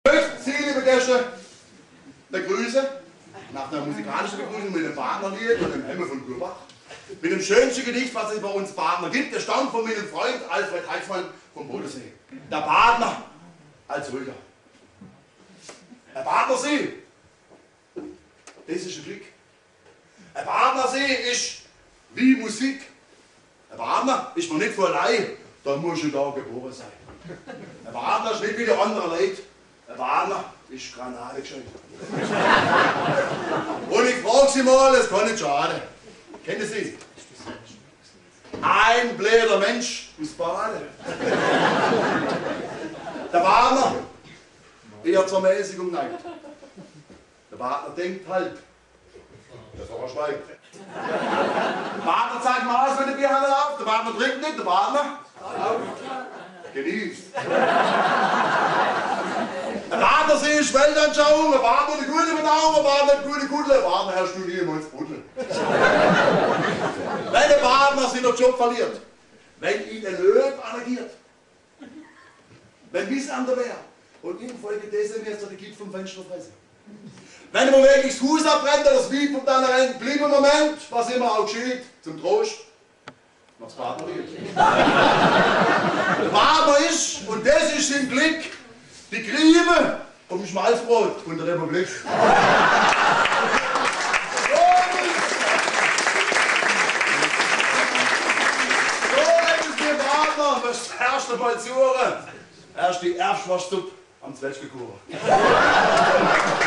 Sie, liebe Gäste, begrüße nach einer musikalischen Begrüßung mit dem Partnerlied und dem Hemme von Kurbach. Mit dem schönsten Gedicht, was es bei uns Partner gibt. Der stammt von meinem Freund Alfred Heitzmann vom Bodensee. Der Partner als Rüger. Ein Partnersee, das ist ein Glück. Ein Partnersee ist wie Musik. Ein Partner ist man nicht vor allein, da muss ich da geboren sein. Ein Partner ist nicht wie die anderen Leute. Ein Partner ist Granate gescheit. Und ich frage Sie mal, es kann nicht schaden. Kennen Sie? Ein bläder Mensch aus Baden. Der Partner, eher zur Mäßigung neigt. Der Partner denkt halt. Der Pfarrer schweigt. Der Partner zeigt mal aus, wenn der Bierhandel auf. Der Partner trinkt nicht, der Partner genießt. Ein Partner ist Weltanschauung, ein Partner eine gute Verdauung, ein Partner eine gute Kuddel, ein Partner Herr Studium ins Buddel. Wenn der Partner seinen Job verliert, wenn ihn ein Löw anergiert, wenn Missander wäre und infolgedessen wirst du die Kind vom Fenster fressen. Wenn ihm wirklich das Haus abbrennt oder das Weib vom Tanner rennt, blieb im Moment, was immer auch geschieht, zum Trost, noch das Partnerlied. Der Partner ist, und das ist sein Glück, die Kriebe vom Schmalzbrot von der Republik. So ist der Partner, was herrscht der Balzure? Erst die Erbschwurstsuppe am Zwetschgekuchen.